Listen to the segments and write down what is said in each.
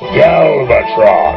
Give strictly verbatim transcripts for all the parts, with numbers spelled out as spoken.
Galvatron!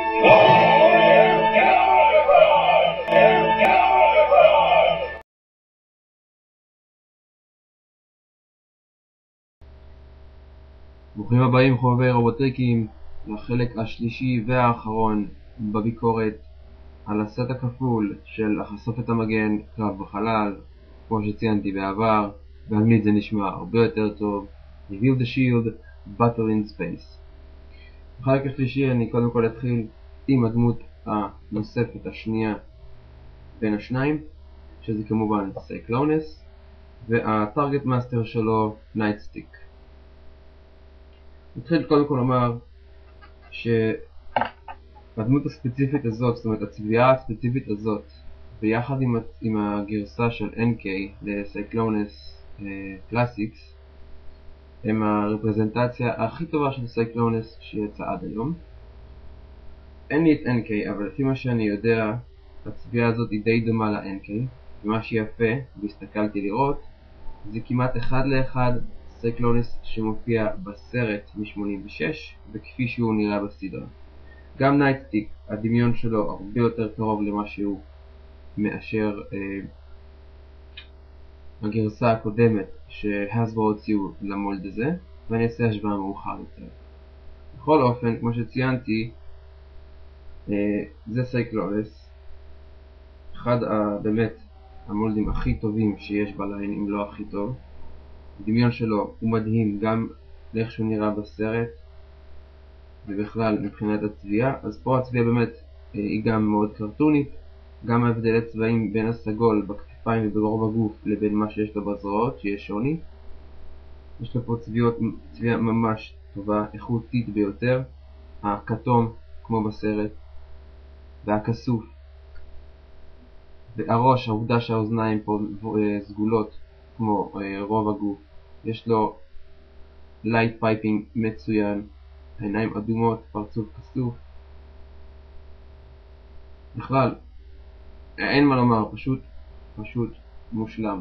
ברוכים הבאים חובבי רובוטריקים לחלק השלישי והאחרון בביקורת על הסט הכפול של החשוף את המגן קרב בחלל. כמו שציינתי בעבר, באנגלית זה נשמע הרבה יותר טוב, Reveal the Shield Battle in Space. בחלק השלישי אני קודם כל אתחיל עם הדמות הנוספת השנייה בין השניים, שזה כמובן סייקלונס, והטארגט מאסטר שלו נייטסטיק. נתחיל קודם כל לומר שהדמות הספציפית הזאת, זאת אומרת הצביעה הספציפית הזאת, ביחד עם, עם הגרסה של אן קיי לסייקלונס קלאסיקס, הם הרפרזנטציה הכי טובה של סייקלונס שיצא עד היום. אין לי את אן קיי, אבל לפי מה שאני יודע, הצביעה הזאת היא די דומה ל-אן קיי, ומה שיפה, והסתכלתי לראות, זה כמעט אחד לאחד סייקלונס שמופיע בסרט מ-שמונים ושש, וכפי שהוא נראה בסדרה. גם נייטסטיק, הדמיון שלו הרבה יותר קרוב למה שהוא מאשר אה, הגרסה הקודמת שהסברו הוציאו למולד הזה, ואני אעשה השוואה מאוחר יותר. בכל אופן, כמו שציינתי, אה, זה סייקלונס, אחד ה, באמת המולדים הכי טובים שיש בליין, אם לא הכי טוב. הדמיון שלו הוא מדהים גם לאיך שהוא נראה בסרט ובכלל מבחינת הצביעה. אז פה הצביעה באמת אה, היא גם מאוד קרטונית, גם ההבדלי צבעים בין הסגול בכתפיים וברוב הגוף לבין מה שיש לו בזרועות, שיש שוני. יש לו פה צביעות, צביעה ממש טובה, איכותית ביותר, הכתום כמו בסרט והכסוף, והראש, העובדה שהאוזניים פה סגולות כמו אה, רוב הגוף. יש לו לייט פייפינג מצוין, העיניים אדומות, פרצוף כסוף. בכלל, אין מה לומר, פשוט, פשוט מושלם.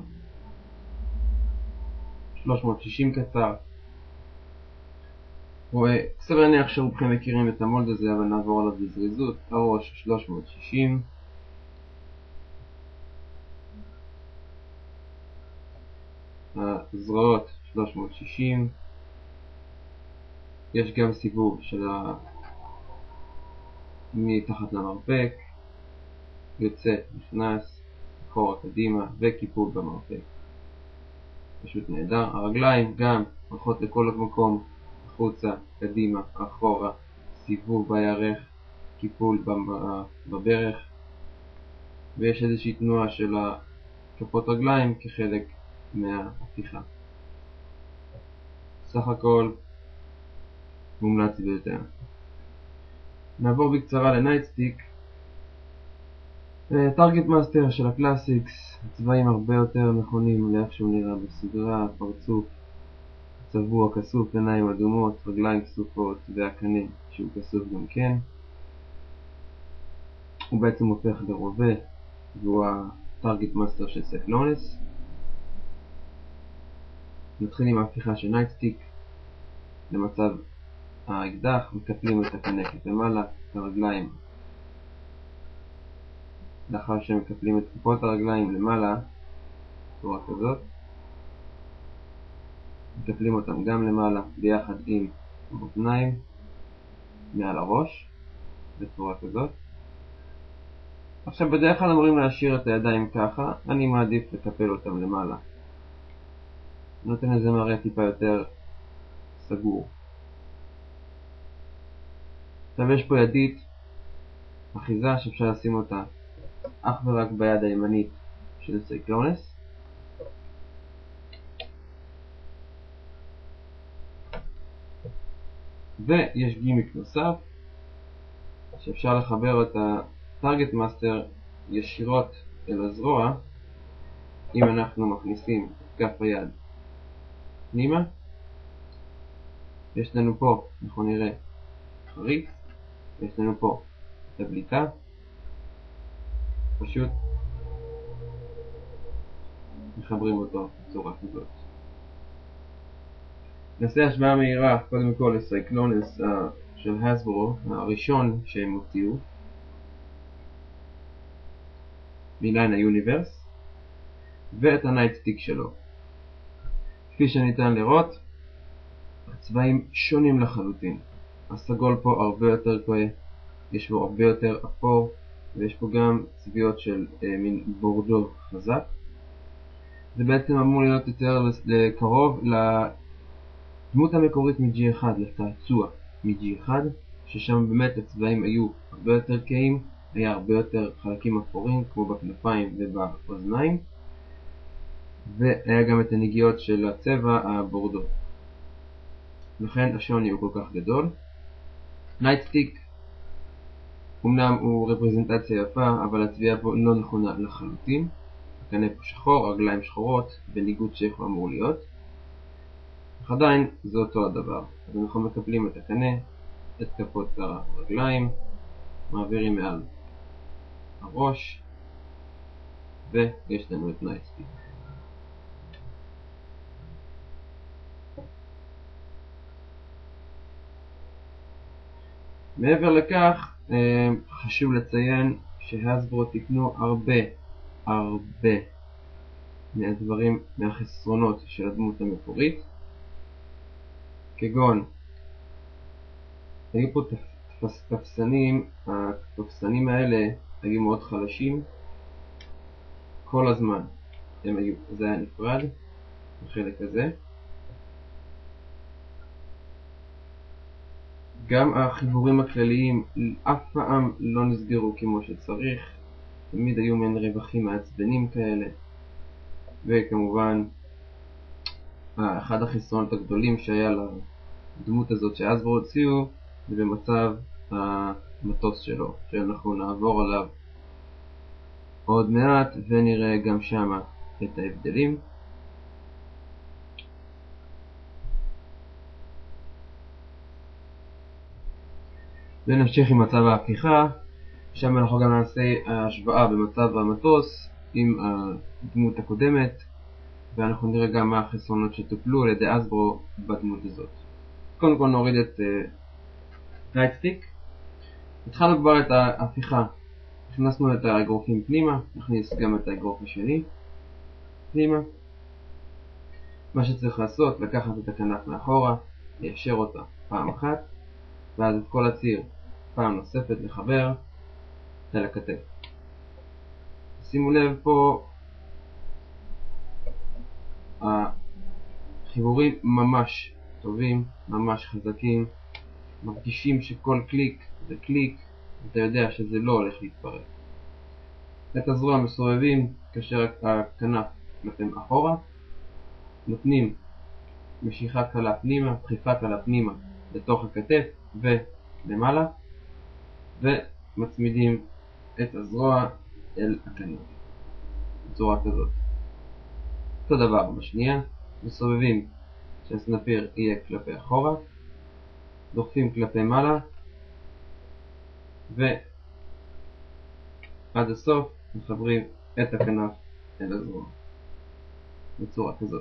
שלוש מאות שישים קצר. סביר להניח שרובכם מכירים את המולד הזה, אבל נעבור עליו בזריזות. הראש שלוש מאות שישים. הזרועות שלוש מאות שישים. יש גם סיבוב של ה... מתחת למרפק, יוצא, נכנס, אחורה קדימה וקיפול במרפק. פשוט נהדר. הרגליים גם הולכות לכל מקום, החוצה, קדימה, אחורה, סיבוב בירך, קיפול בברך, ויש איזושהי תנועה של כפות רגליים כחלק מההפיכה. סך הכל מומלץ ביותר. נעבור בקצרה לנייטסטיק. טארגט מאסטר של הקלאסיקס, הצבעים הרבה יותר נכונים לאיך שהוא נראה בסדרה, פרצוף צבוע כסוף, עיניים אדומות, רגליים כסופות והקנה שהוא כסוף גם כן. הוא בעצם הופך לרובה, והוא הטארגט מאסטר של סייקלונס. נתחיל עם ההפיכה של נייטסטיק למצב האקדח, מקפלים את הקנקת למעלה, את הרגליים. לאחר שמקפלים את כפות הרגליים למעלה, בצורה כזאת, מקפלים אותם גם למעלה ביחד עם המותניים מעל הראש, בצורה כזאת. עכשיו בדרך כלל אמורים להשאיר את הידיים ככה, אני מעדיף לקפל אותם למעלה. נותן איזה מראה טיפה יותר סגור. עכשיו יש פה ידית, אחיזה שאפשר לשים אותה אך ורק ביד הימנית של סייקלונס. ויש גימיק נוסף שאפשר לחבר את הטארגט מאסטר ישירות אל הזרוע אם אנחנו מכניסים את כף היד פנימה. יש לנו פה, אנחנו נראה, חריץ, יש לנו פה את הבליטה, פשוט מחברים אותו בצורה כזאת. נעשה השוואה מהירה קודם כל לסייקלונס של הסברו, הראשון שהם הוציאו מליין היוניברס, ואת הנייטסטיק שלו. כפי שניתן לראות, הצבעים שונים לחלוטין. הסגול פה הרבה יותר כהה, יש בו הרבה יותר אפור, ויש פה גם צביעות של אה, מין בורדו חזק. זה בעצם אמור להיות יותר קרוב לדמות המקורית מ-ג'י אחת, לצעצוע מ-ג'י אחת, ששם באמת הצבעים היו הרבה יותר כהים, היה הרבה יותר חלקים אפורים כמו בכנפיים ובאוזניים, והיה גם את הנגיעות של הצבע הבורדו. לכן השוני הוא כל כך גדול. נייטסטיק אמנם הוא רפרזנטציה יפה, אבל הצביעה פה לא נכונה לחלוטין. הקנה פה שחור, רגליים שחורות, בניגוד שאיך הוא אמור להיות. אך עדיין זה אותו הדבר. אז אנחנו מקבלים את הקנה, את כפות הרגליים, מעבירים מעל הראש, ויש לנו את נייטסטיק. מעבר לכך, חשוב לציין שהסברו תיקנו הרבה הרבה מהדברים, מהחסרונות של הדמות המקורית, כגון היו פה תפסנים, התפסנים האלה היו מאוד חלשים כל הזמן, הם היו, זה היה נפרד בחלק הזה. גם החיבורים הכלליים אף פעם לא נסגרו כמו שצריך, תמיד היו מעין רווחים מעצבנים כאלה. וכמובן אחד החסרונות הגדולים שהיה לדמות הזאת שהסברו הוציאו זה במצב המטוס שלו, שאנחנו נעבור עליו עוד מעט ונראה גם שם את ההבדלים. ונמשיך עם מצב ההפיכה, שם אנחנו גם נעשה השוואה במצב המטוס עם הדמות הקודמת, ואנחנו נראה גם מה החסרונות שטופלו על ידי הסברו בדמות הזאת. קודם כל נוריד את נייטסטיק. uh, התחלנו כבר את ההפיכה, הכנסנו את האגרופים פנימה, נכניס גם את האגרוף השני פנימה. מה שצריך לעשות, לקחת את הכנף מאחורה, ליישר אותה פעם אחת, ואז את כל הציר פעם נוספת לחבר אל הכתף. שימו לב פה, החיבורים ממש טובים, ממש חזקים, מרגישים שכל קליק זה קליק, אתה יודע שזה לא הולך להתפרק. את הזרוע מסובבים כאשר הכנף כלפים אחורה, נותנים משיכה קלה פנימה, דחיפה קלה פנימה לתוך הכתף ולמעלה, ומצמידים את הזרוע אל הכנף בצורה כזאת. אותו דבר בשנייה, מסובבים שהסנפיר יהיה כלפי אחורה, דוחפים כלפי מעלה, ועד הסוף מחברים את הכנף אל הזרוע בצורה כזאת.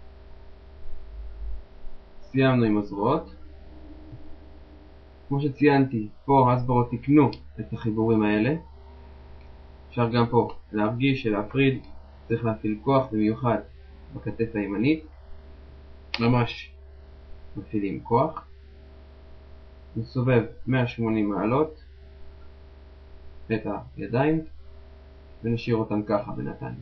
סיימנו עם הזרועות. כמו שציינתי, פה הסברו תיקנו את החיבורים האלה. אפשר גם פה להרגיש שלהפריד צריך להפעיל כוח, במיוחד בכתף הימנית. ממש מפעילים כוח. נסובב מאה ושמונים מעלות את הידיים ונשאיר אותם ככה בינתיים.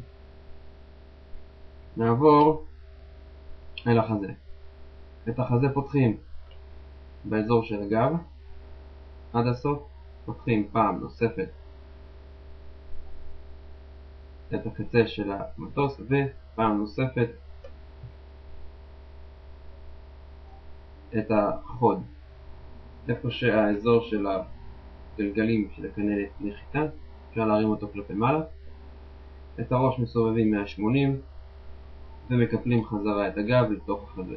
נעבור אל החזה. את החזה פותחים באזור של הגב עד הסוף, פותחים פעם נוספת את הקצה של המטוס ופעם נוספת את החוד, איפה שהאזור של הגלגלים של הכננת נחיתה, אפשר להרים אותו כלפי מעלה. את הראש מסובבים מאה ושמונים ומקפלים חזרה את הגב לתוך החזה.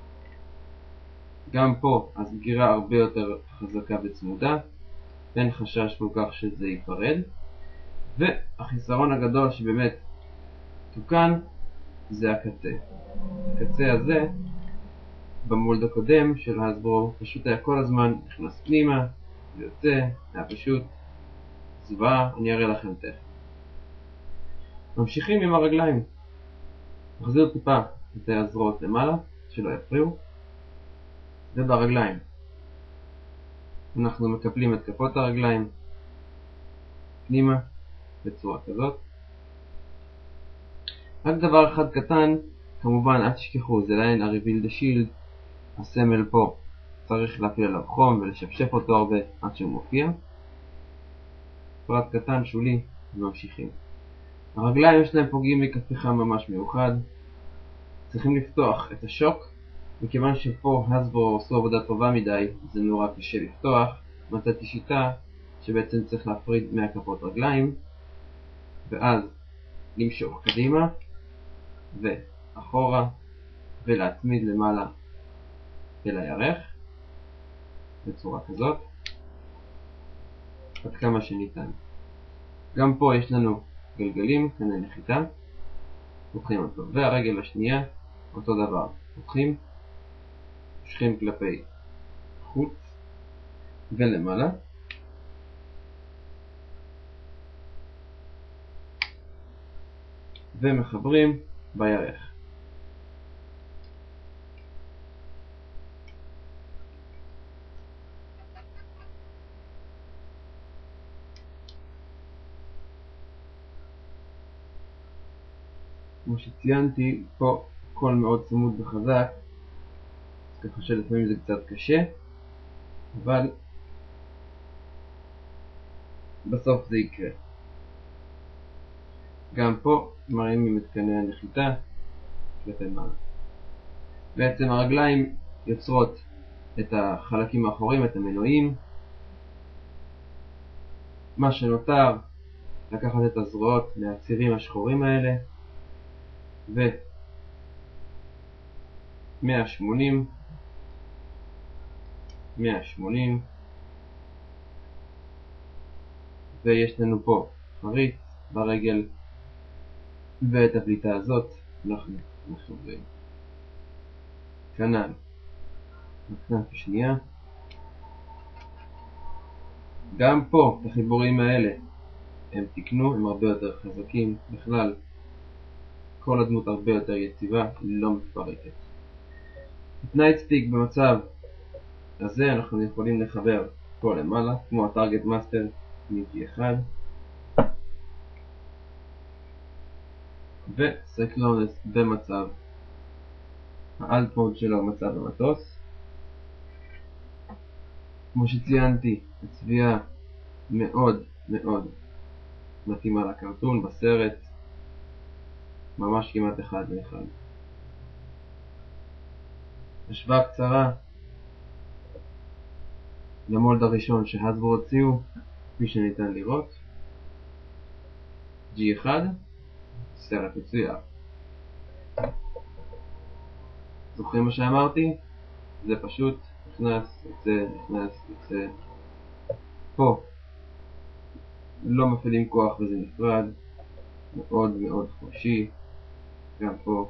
גם פה הסגירה הרבה יותר חזקה וצמודה, אין חשש כל כך שזה ייפרד. והחיסרון הגדול שבאמת תוקן זה הקצה. הקצה הזה במולד הקודם של הסברו פשוט היה כל הזמן נכנס פנימה ויוצא, היה פשוט זוועה, אני אראה לכם תכף. ממשיכים עם הרגליים. נחזיר טיפה את הזרועות למעלה, שלא יפריעו. וברגליים אנחנו מקפלים את כפות הרגליים פנימה בצורה כזאת. רק דבר אחד קטן, כמובן אל תשכחו, זה ליין הריביל דה שילד, הסמל פה צריך להפעיל עליו חום ולשפשף אותו הרבה עד שהוא מופיע. פרט קטן שולי וממשיכים. הרגליים יש להם פה גימיק הפיכה ממש מיוחד. צריכים לפתוח את השוק, מכיוון שפה הסברו עשו עבודה טובה מדי, זה נורא קשה לפתוח. מצאתי שיטה שבעצם צריך להפריד מהכפות רגליים ואז למשוך קדימה ואחורה ולהצמיד למעלה אל הירך בצורה כזאת עד כמה שניתן. גם פה יש לנו גלגלים, כאן הנחיתה, פותחים אותו, והרגל השנייה אותו דבר, פותחים, מושכים כלפי חוץ ולמעלה ומחברים בירך. כמו שציינתי, פה הכל מאוד צמוד וחזק, ככה שלפעמים זה קצת קשה, אבל בסוף זה יקרה. גם פה מרימים את קנה הנחיתה כלפי מעלה. בעצם הרגליים יוצרות את החלקים האחוריים, את המנועים. מה שנותר, לקחת את הזרועות מהצירים השחורים האלה ו מאה ושמונים מאה ושמונים, ויש לנו פה חריץ ברגל, ואת הפליטה הזאת אנחנו מחברים. כנ"ל בכנף השנייה. גם פה את החיבורים האלה הם תקנו, הם הרבה יותר חזקים. בכלל כל הדמות הרבה יותר יציבה, לא מתפרקת. את נייטסטיק במצב הזה אנחנו יכולים לחבר פה למעלה, כמו הטארגט מאסטר מ-ג'י אחד, וסייקלונס במצב האלט מוד שלו, מצב המטוס. כמו שציינתי, הצביעה מאוד מאוד מתאימה לקרטון בסרט, ממש כמעט אחד לאחד. השוואה קצרה למולד הראשון שהסברו הוציאו, כפי שניתן לראות. ג'י אחד, סרט מצויר. זוכרים מה שאמרתי? זה פשוט נכנס, יוצא, נכנס, יוצא. פה לא מפעילים כוח וזה נפרד, מאוד מאוד חופשי. גם פה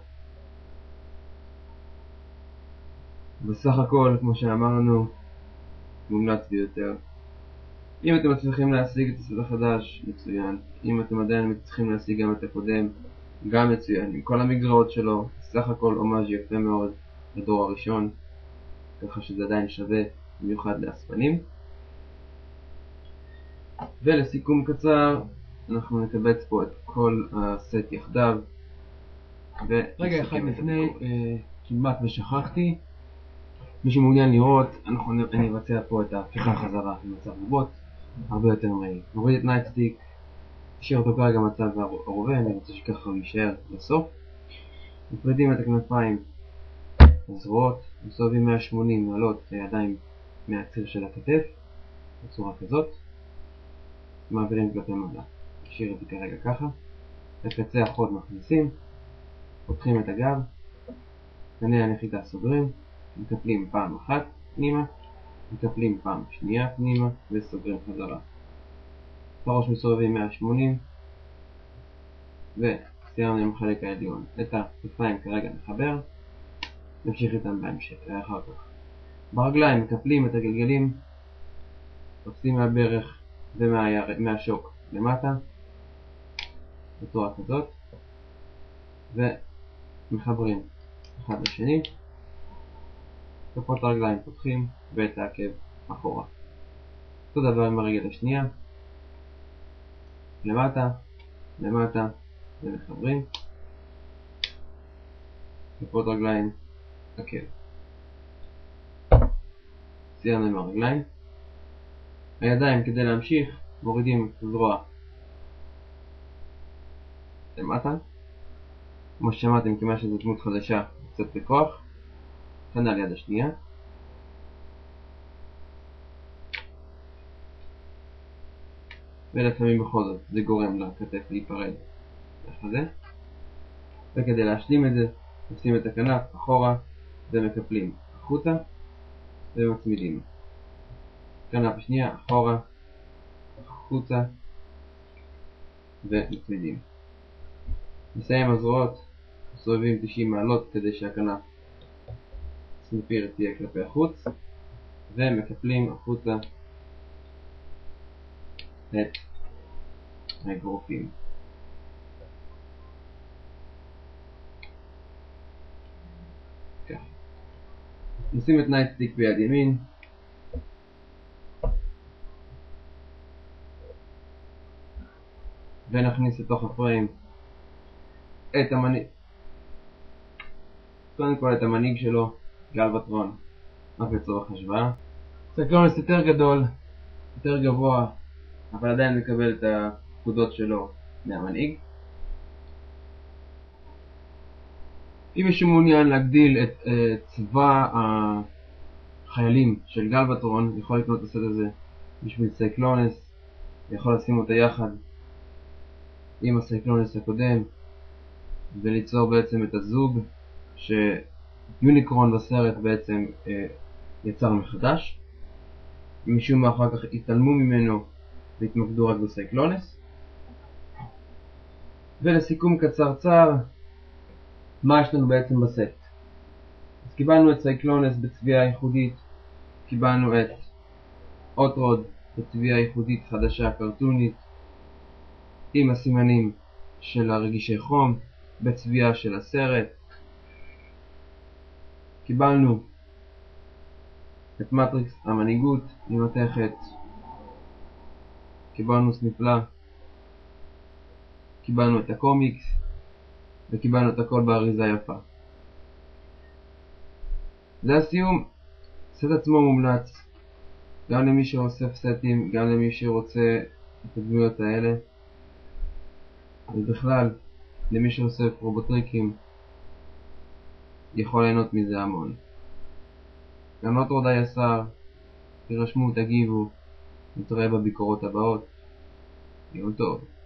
בסך הכל, כמו שאמרנו, מומלץ ביותר. אם אתם מצליחים להשיג את הסרט החדש, מצוין. אם אתם עדיין מצליחים להשיג גם את הקודם, גם מצוין. עם כל המגרעות שלו, בסך הכל הומאז' יפה מאוד לדור הראשון, ככה שזה עדיין שווה במיוחד לאספנים. ולסיכום קצר, אנחנו נקבץ פה את כל הסט יחדיו. רגע אחד לפני, אה, כמעט ושכחתי, מי שמעוניין לראות, אנחנו, אני אבצע פה את ההפיכה חזרה למצב רובוט, הרבה יותר מהיר. נוריד את נייטסטיק, נשאיר אותו כרגע מצב הרובה, אני רוצה שככה הוא יישאר לסוף. מפרידים את הכנפיים, הזרועות, מסובבים מאה ושמונים מעלות את הידיים מהציר של הכתף, בצורה כזאת. מעבירים כלפי מעלה. נשאיר את זה כרגע ככה. את קצה החוד מכניסים, פותחים את הגב, קנה הנחיתה סוגרים, מקפלים פעם אחת פנימה, מקפלים פעם שנייה פנימה וסוגרים חזרה. בראש מסובבים מאה ושמונים וסיימנו עם החלק העליון. את הכתפיים כרגע נחבר נמשיך איתם בהמשך, אחר כך. ברגליים מקפלים את הגלגלים, תופסים מהברך ומהשוק למטה, בצורה כזאת, ומחברים אחד לשני. כפות הרגליים פותחים ואת העקב אחורה. אותו דבר עם הרגל השנייה, למטה, למטה, ומחברים. כפות רגליים, עקב. סיימנו עם הרגליים. הידיים, כדי להמשיך, מורידים את הזרוע למטה. כמו ששמעתם, כמה שזו דמות חדשה, קצת בכוח. כאן על יד השנייה. ולפעמים בכל זאת זה גורם לכתף להיפרד ככה זה. וכדי להשלים את זה, נשים את הכנף אחורה ומקפלים החוצה ומצמידים. כנף שנייה אחורה, החוצה ומצמידים. נסיים הזרועות, סובבים תשעים מעלות כדי שהכנף סנפיר תהיה כלפי החוץ, ומקפלים החוצה את האגרופים. כך. נשים את נייטסטיק ביד ימין. ונכניס לתוך הפריים את המנהיג. קודם כל את המנהיג שלו, גלבטרון, רק לצורך השוואה. סייקלונוס יותר גדול, יותר גבוה, אבל עדיין מקבל את הפקודות שלו מהמנהיג. אם מישהו מעוניין להגדיל את uh, צבא החיילים של גלבטרון, יכול לקנות את הסט הזה בשביל סייקלונוס, יכול לשים אותה יחד עם הסייקלונוס הקודם וליצור בעצם את הזוג שיוניקרון בסרט בעצם uh, יצר מחדש. משום מה אחר כך התעלמו ממנו והתמקדו רק בסייקלונוס. ולסיכום קצרצר, מה יש לנו בעצם בסט? אז קיבלנו את סייקלונוס בצביעה ייחודית, קיבלנו את אוטרוד בצביעה ייחודית חדשה קרטונית עם הסימנים של הרגישי חום בצביעה של הסרט. קיבלנו את מטריקס המנהיגות עם מתכת, קיבלנו סניפלה, קיבלנו את הקומיקס וקיבלנו את הכל באריזה יפה. זה הסיום. סט עצמו מומלץ גם למי שאוסף סטים, גם למי שרוצה את הדמויות האלה, ובכלל למי שאוסף רובוטריקים יכול ליהנות מזה המון. גם לא תורדי ישר, תירשמו, תגיבו, נתראה בביקורות הבאות. יום טוב.